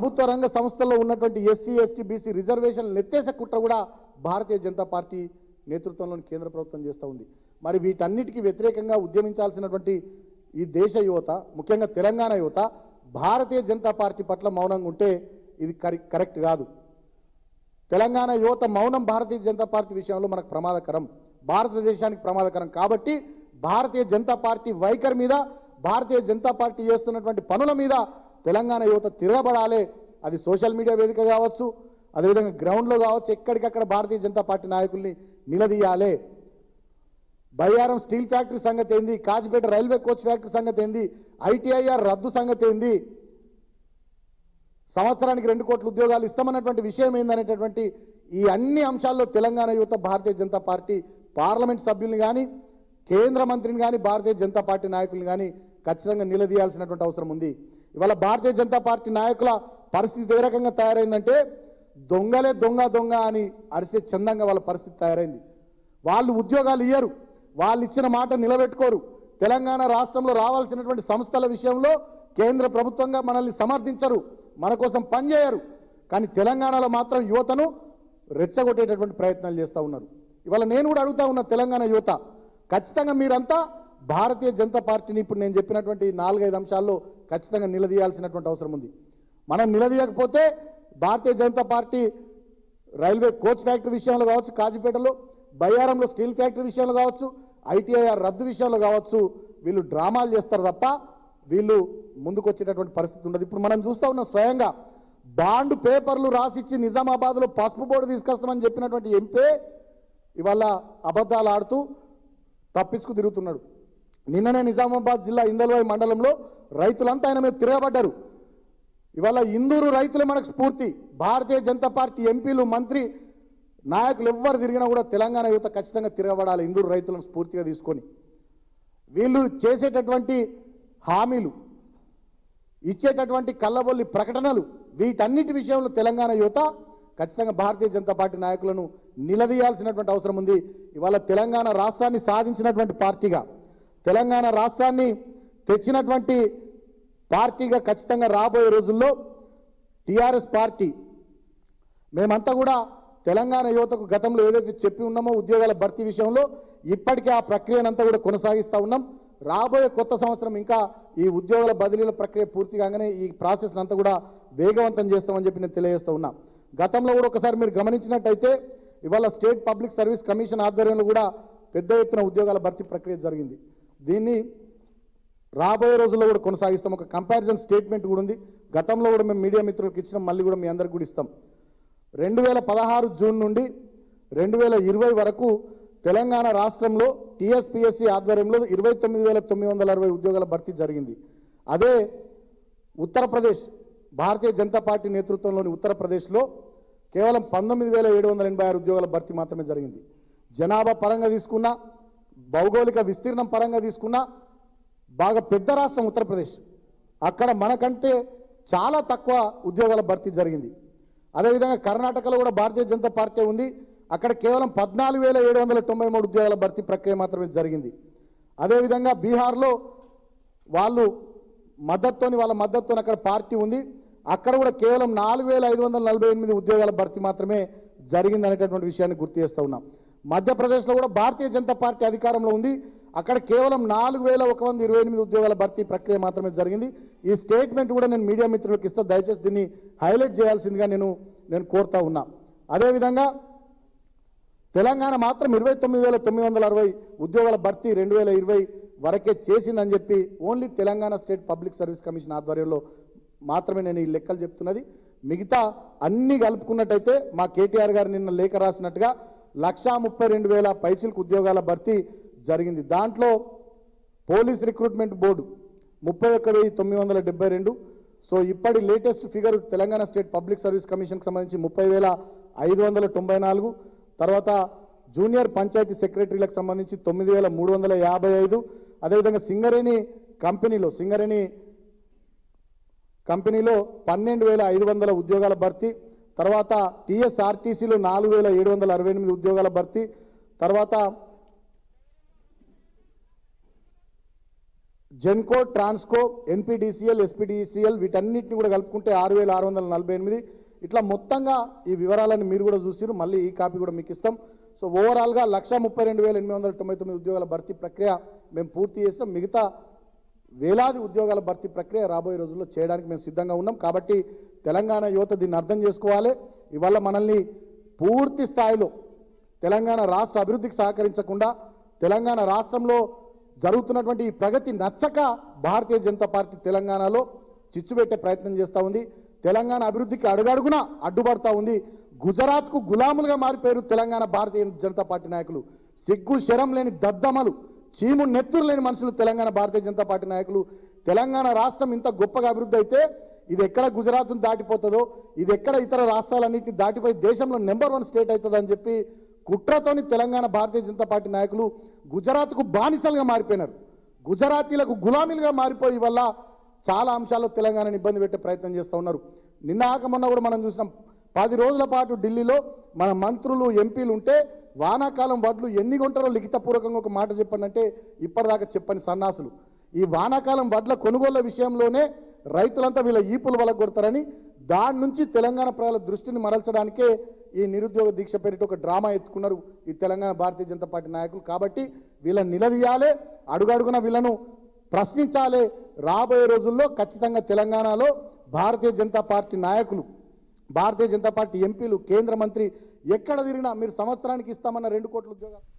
ప్రభుత్వ రంగ సంస్థల్లో ఉన్నటువంటి ఎస్సీ ఎస్టీ బీసీ రిజర్వేషన్లు ఎత్తేసే కుట్ర కూడా భారతీయ జనతా పార్టీ నేతృత్వంలోని కేంద్ర ప్రభుత్వం చేస్తూ ఉంది. మరి వీటన్నిటికీ వ్యతిరేకంగా ఉద్యమించాల్సినటువంటి ఈ దేశ యువత, ముఖ్యంగా తెలంగాణ యువత భారతీయ జనతా పార్టీ పట్ల మౌనంగా ఉంటే ఇది కరెక్ట్ కాదు. తెలంగాణ యువత మౌనం భారతీయ జనతా పార్టీ విషయంలో మనకు ప్రమాదకరం, భారతదేశానికి ప్రమాదకరం. కాబట్టి భారతీయ జనతా పార్టీ వైఖరి మీద, భారతీయ జనతా పార్టీ చేస్తున్నటువంటి పనుల మీద తెలంగాణ యువత తిరగబడాలి. అది సోషల్ మీడియా వేదిక కావచ్చు, అదేవిధంగా గ్రౌండ్లో కావచ్చు, ఎక్కడికక్కడ భారతీయ జనతా పార్టీ నాయకుల్ని నిలదీయాలి. బయ్యారం స్టీల్ ఫ్యాక్టరీ సంగతి ఏంది, కాజిపేట రైల్వే కోచ్ ఫ్యాక్టరీ సంగతి ఏంది, ఐటీఐఆర్ రద్దు సంగతి ఏంది, సంవత్సరానికి 2 కోట్ల ఉద్యోగాలు ఇస్తామన్నటువంటి విషయం ఏందనేటటువంటి ఈ అన్ని అంశాల్లో తెలంగాణ యువత భారతీయ జనతా పార్టీ పార్లమెంట్ సభ్యుల్ని కానీ, కేంద్ర మంత్రిని కానీ, భారతీయ జనతా పార్టీ నాయకుల్ని కానీ ఖచ్చితంగా నిలదీయాల్సినటువంటి అవసరం ఉంది. ఇవాళ భారతీయ జనతా పార్టీ నాయకుల పరిస్థితి ఏ రకంగా తయారైందంటే దొంగలే దొంగ దొంగ అని అరిసే చందంగా వాళ్ళ పరిస్థితి తయారైంది. వాళ్ళు ఉద్యోగాలు ఇయ్యరు, వాళ్ళు ఇచ్చిన మాట నిలబెట్టుకోరు. తెలంగాణ రాష్ట్రంలో రావాల్సినటువంటి సంస్థల విషయంలో కేంద్ర ప్రభుత్వంగా మనల్ని సమర్థించరు, మన కోసం పనిచేయరు. కానీ తెలంగాణలో మాత్రం యువతను రెచ్చగొట్టేటటువంటి ప్రయత్నాలు చేస్తూ ఉన్నారు. ఇవాళ నేను కూడా అడుగుతా ఉన్న తెలంగాణ యువత, ఖచ్చితంగా మీరంతా భారతీయ జనతా పార్టీని ఇప్పుడు నేను చెప్పినటువంటి 4-5 అంశాల్లో ఖచ్చితంగా నిలదీయాల్సినటువంటి అవసరం ఉంది. మనం నిలదీయకపోతే Bharatiya Janata Party railway coach factory విషయంలో కావచ్చు, కాజిపేటలో బయ్యారంలో స్టీల్ ఫ్యాక్టరీ విషయంలో కావచ్చు, ఐటీఐఆర్ రద్దు విషయంలో కావచ్చు, వీళ్ళు డ్రామాలు చేస్తారు తప్ప వీళ్ళు ముందుకు వచ్చేటటువంటి పరిస్థితి ఉండదు. ఇప్పుడు మనం చూస్తూ ఉన్నాం, స్వయంగా బాండ్ పేపర్లు రాసిచ్చి నిజామాబాద్లో పసుపు బోర్డు తీసుకొస్తామని చెప్పినటువంటి ఎంపీ ఇవాళ అబద్ధాలు ఆడుతూ తప్పించుకు తిరుగుతున్నాడు. నిన్ననే నిజామాబాద్ జిల్లా ఇందల్వాయి మండలంలో రైతులంతా ఆయన మీద తిరగబడ్డారు. ఇవాళ ఇందూరు రైతులే మనకు స్ఫూర్తి. భారతీయ జనతా పార్టీ ఎంపీలు, మంత్రి, నాయకులు ఎవ్వరు తిరిగినా కూడా తెలంగాణ యువత ఖచ్చితంగా తిరగబడాలి ఇందూరు రైతులను స్ఫూర్తిగా తీసుకొని. వీళ్ళు చేసేటటువంటి హామీలు, ఇచ్చేటటువంటి కళ్ళబొల్లి ప్రకటనలు, వీటన్నిటి విషయంలో తెలంగాణ యువత ఖచ్చితంగా భారతీయ జనతా పార్టీ నాయకులను నిలదీయాల్సినటువంటి అవసరం ఉంది. ఇవాళ తెలంగాణ రాష్ట్రాన్ని సాధించినటువంటి పార్టీగా, తెలంగాణ రాష్ట్రాన్ని తెచ్చినటువంటి పార్టీగా ఖచ్చితంగా రాబోయే రోజుల్లో టీఆర్ఎస్ పార్టీ మేమంతా కూడా తెలంగాణ యువతకు గతంలో ఏదైతే చెప్పి ఉన్నామో ఉద్యోగాల భర్తీ విషయంలో ఇప్పటికే ఆ ప్రక్రియనంతా కూడా కొనసాగిస్తూ ఉన్నాం. రాబోయే కొత్త సంవత్సరం ఇంకా ఈ ఉద్యోగాల బదిలీల ప్రక్రియ పూర్తి కాగానే ఈ ప్రాసెస్ అంతా కూడా వేగవంతం చేస్తామని చెప్పి నేను తెలియజేస్తూ ఉన్నా. గతంలో కూడా ఒకసారి మీరు గమనించినట్టయితే ఇవాళ స్టేట్ పబ్లిక్ సర్వీస్ కమిషన్ ఆధ్వర్యంలో కూడా పెద్ద ఎత్తున ఉద్యోగాల భర్తీ ప్రక్రియ జరిగింది. దీన్ని రాబోయే రోజుల్లో కూడా కొనసాగిస్తాం. ఒక కంపారిజన్ స్టేట్మెంట్ కూడా ఉంది. గతంలో కూడా మేము మీడియా మిత్రులకు ఇచ్చినాం, మళ్ళీ కూడా మీ అందరికి కూడా ఇస్తాం. 2016 జూన్ నుండి 2020 వరకు తెలంగాణ రాష్ట్రంలో టీఎస్పీఎస్సీ ఆధ్వర్యంలో 29,960 ఉద్యోగాల భర్తీ జరిగింది. అదే ఉత్తరప్రదేశ్ భారతీయ జనతా పార్టీ నేతృత్వంలోని ఉత్తరప్రదేశ్లో కేవలం 19,786 ఉద్యోగాల భర్తీ మాత్రమే జరిగింది. జనాభా పరంగా తీసుకున్నా, భౌగోళిక విస్తీర్ణం పరంగా తీసుకున్నా బాగా పెద్ద రాష్ట్రం ఉత్తరప్రదేశ్. అక్కడ మనకంటే చాలా తక్కువ ఉద్యోగాల భర్తీ జరిగింది. అదేవిధంగా కర్ణాటకలో కూడా భారతీయ జనతా పార్టీ ఉంది. అక్కడ కేవలం 14,793 ఉద్యోగాల భర్తీ ప్రక్రియ మాత్రమే జరిగింది. అదేవిధంగా బీహార్లో వాళ్ళ మద్దతుతో అక్కడ పార్టీ ఉంది. అక్కడ కూడా కేవలం 4,548 ఉద్యోగాల భర్తీ మాత్రమే జరిగింది అనేటటువంటి విషయాన్ని గుర్తు చేస్తూ ఉన్నాం. మధ్యప్రదేశ్లో కూడా భారతీయ జనతా పార్టీ అధికారంలో ఉంది. అక్కడ కేవలం 4,128 ఉద్యోగాల భర్తీ ప్రక్రియ మాత్రమే జరిగింది. ఈ స్టేట్మెంట్ కూడా నేను మీడియా మిత్రులకు ఇస్తా, దయచేసి దీన్ని హైలైట్ చేయాల్సిందిగా నేను కోరుతా ఉన్నా. అదేవిధంగా తెలంగాణ మాత్రం 29,960 ఉద్యోగాల భర్తీ 2020 వరకే చేసిందని చెప్పి only Telangana state public service commission ఆధ్వర్యంలో మాత్రమే నేను ఈ లెక్కలు చెప్తున్నది. మిగతా అన్ని కలుపుకున్నట్టయితే మా కేటీఆర్ గారు నిన్న లేఖ రాసినట్టుగా 132,000 పైచిలకు ఉద్యోగాల భర్తీ జరిగింది. దాంట్లో పోలీస్ రిక్రూట్మెంట్ బోర్డు 31,972. సో ఇప్పటి latest figure Telangana state public service కమిషన్కి సంబంధించి 30,594. తర్వాత జూనియర్ పంచాయతీ సెక్రటరీలకు సంబంధించి 9,355. అదేవిధంగా సింగరేణి కంపెనీలో 12,500 ఉద్యోగాల భర్తీ. తర్వాత టీఎస్ఆర్టీసీలో 4,768 ఉద్యోగాల భర్తీ. తర్వాత జెన్కో, ట్రాన్స్కో, ఎన్పిడిసిఎల్, ఎస్పీడీసీఎల్ వీటన్నిటిని కూడా కలుపుకుంటే 6,648. ఇట్లా మొత్తంగా ఈ వివరాలను మీరు కూడా చూసిరు. మళ్ళీ ఈ కాపీ కూడా మీకు ఇస్తాం. సో ఓవరాల్గా 1,32,899 ఉద్యోగాల భర్తీ ప్రక్రియ మేము పూర్తి చేస్తాం. మిగతా వేలాది ఉద్యోగాల భర్తీ ప్రక్రియ రాబోయే రోజుల్లో చేయడానికి మేము సిద్ధంగా ఉన్నాం. కాబట్టి తెలంగాణ యువత దీన్ని అర్థం చేసుకోవాలి. ఇవాళ మనల్ని పూర్తి స్థాయిలో తెలంగాణ రాష్ట్ర అభివృద్ధికి సహకరించకుండా, తెలంగాణ రాష్ట్రంలో జరుగుతున్నటువంటి ఈ ప్రగతి నచ్చక భారతీయ జనతా పార్టీ తెలంగాణలో చిచ్చుపెట్టే ప్రయత్నం చేస్తూ ఉంది. తెలంగాణ అభివృద్ధికి అడుగడుగున అడ్డుపడతా ఉంది. గుజరాత్కు గులాములుగా మారిపోయారు తెలంగాణ భారతీయ జనతా పార్టీ నాయకులు. సిగ్గు శరం లేని దద్దమలు, చీము నెత్తురు లేని మనుషులు తెలంగాణ భారతీయ జనతా పార్టీ నాయకులు. తెలంగాణ రాష్ట్రం ఇంత గొప్పగా అభివృద్ధి అయితే ఇది ఎక్కడ గుజరాత్ను దాటిపోతుందో, ఇది ఎక్కడ ఇతర రాష్ట్రాలన్నింటినీ దాటిపోయి దేశంలో నెంబర్ 1 స్టేట్ అవుతుందని చెప్పి కుట్రతోని తెలంగాణ భారతీయ జనతా పార్టీ నాయకులు గుజరాత్కు బానిసలుగా మారిపోయినారు. గుజరాతీలకు గులామీలుగా మారిపోయి వల్ల చాలా అంశాల్లో తెలంగాణను ఇబ్బంది పెట్టే ప్రయత్నం చేస్తూ ఉన్నారు. నిన్న మొన్న కూడా మనం చూసినాం. 10 రోజుల పాటు ఢిల్లీలో మన మంత్రులు, ఎంపీలు ఉంటే వానాకాలం వడ్లు ఎన్ని కొంటారో లిఖితపూర్వకంగా ఒక మాట చెప్పండి ఇప్పటిదాకా చెప్పని సన్నాసులు. ఈ వానాకాలం వడ్ల కొనుగోళ్ల విషయంలోనే రైతులంతా వీళ్ళ ఈపులు వలగొడతారని దాని నుంచి తెలంగాణ ప్రజల దృష్టిని మరల్చడానికే ఈ నిరుద్యోగ దీక్ష పేరిట ఒక డ్రామా ఎత్తుకున్నారు ఈ తెలంగాణ భారతీయ జనతా పార్టీ నాయకులు. కాబట్టి వీళ్ళని నిలదీయాలి, అడుగడుగున వీళ్ళను ప్రశ్నించాలి. రాబోయే రోజుల్లో ఖచ్చితంగా తెలంగాణలో భారతీయ జనతా పార్టీ నాయకులు, భారతీయ జనతా పార్టీ ఎంపీలు, కేంద్ర మంత్రి ఎక్కడ తిరిగినా మీరు సంవత్సరానికి ఇస్తామన్న 2 కోట్ల ఉద్యోగాలు